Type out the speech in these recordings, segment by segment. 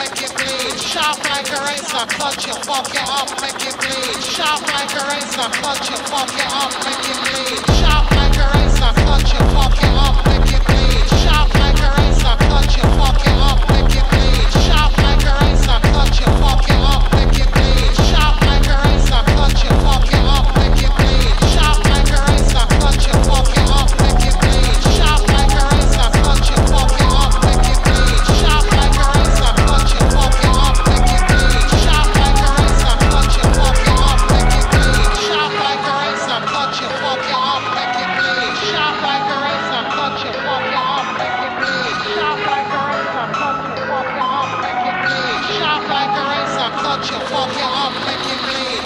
make it bleed. Sharp like a razor, cut you, fuck it up, make it bleed. Sharp like a razor, cut you, fuck it up, make it bleed. Sharp like a razor, cut you, fuck it up, make it bleed. Sharp like a razor, cut you, fuck it up, make it bleed. Sharp like a razor, cut you, fuck it up, make it bleed. Sharp like a razor, cut you, fuck it up, make it bleed. Sharp like a razor, cut you, fuck it up, make it bleed. Sharp like a razor, cut you, fuck it up, make it bleed. Sharp like a razor, cut you, fuck it up, make it bleed. Sharp like a razor, cut you, fuck it up, make it bleed. Sharp like a razor, cut you, fuck it up, make it bleed. Sharp like a razor, cut you, fuck it up, make it bleed. Sharp like a razor, cut you, fuck it up, make it bleed. Sharp like a razor, cut you, fuck it up, make it bleed.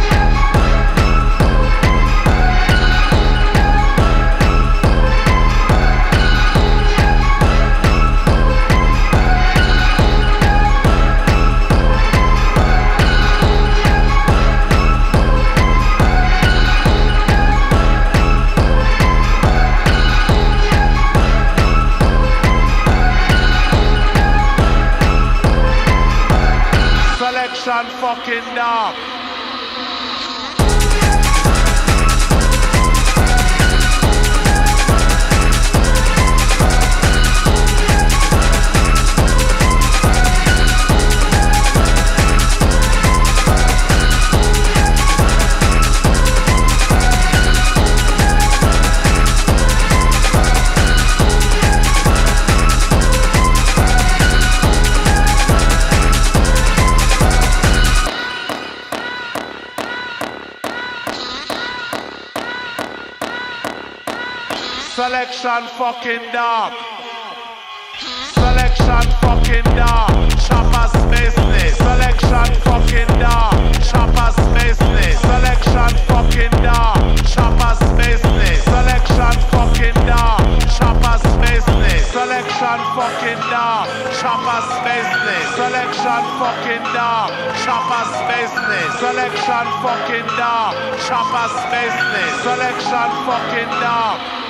Selection fucking dog. Selection fucking dog. Selection fucking dog. Choppers business. Selection fucking dog. Choppers business. Selection fucking dog. Choppers business. Selection fucking dog. Choppers business. Selection fucking dog. Choppers business. Selection fucking dog. Choppers business. Selection fucking dog. Choppers business. Selection fucking dog.